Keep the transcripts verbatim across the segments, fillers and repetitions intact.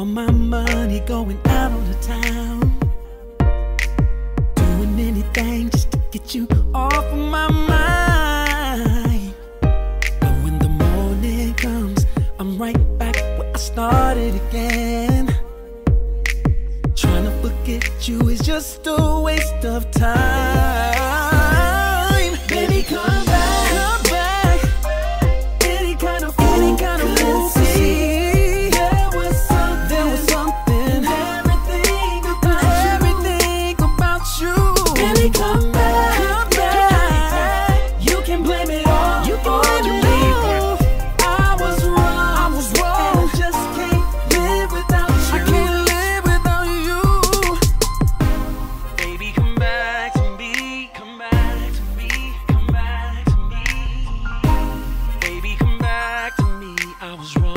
all my money going out on the town, doing anything just to get you off of my mind. But when the morning comes, I'm right back where I started again. Trying to forget you is just a waste of time. Baby, come back, come back. Any kind of, any kind of fancy. There was something, there was something. Everything about everything about you. Baby, come back, come back. You can blame it all, you can blame it all. I was wrong, I was wrong. I just can't live without you. I can't live without you. Baby, come back to me, come back to me, come back to me. Baby, come back to me, I was wrong.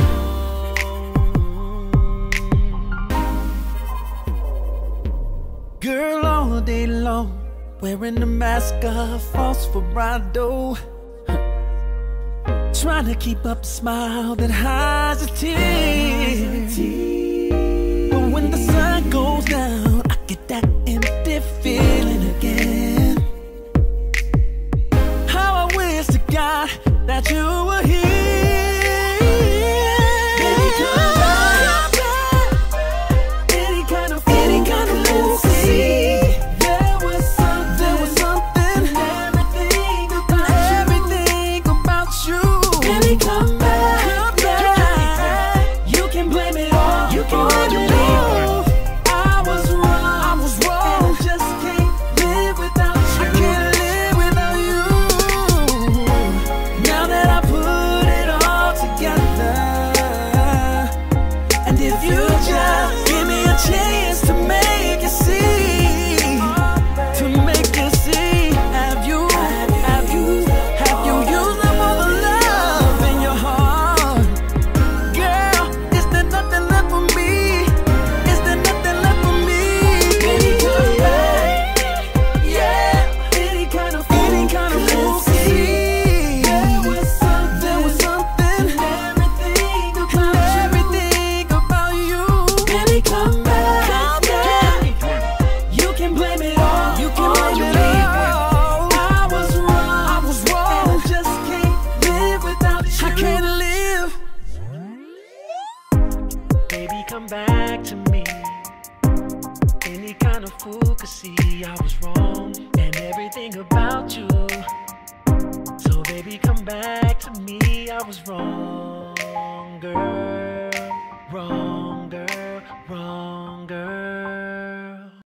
Girl, all day long, wearing a mask of false vibrato, trying to keep up a smile that hides a tear. But when the sun goes down, I get that empty feeling again. How I wish to God that you were here. Baby, come back. Any kind of, any kind of fancy. There was something, there was something. Everything about everything about you. Baby, come back, come back. You can blame it all, you can blame it all. I was wrong, I was wrong. I just can't live without you. I can't live without you. Now that I put it all together, and if you just give me a chance to make you see, to make you see, have you, have you, have you used up all the love in your heart? Girl, is there nothing left for me? Is there nothing left for me? Baby, come back. Yeah, any kind of, any kind of fancy. There was something, there was something. Everything about everything about you. Baby, come back, come back. You can blame it all, you can blame it all. I was wrong, I was wrong. I just can't live without you. I can't live. Baby, come back to me. Any kind of fool could see I was wrong and everything about you. So baby, come back to me. I was wrong, girl, wrong.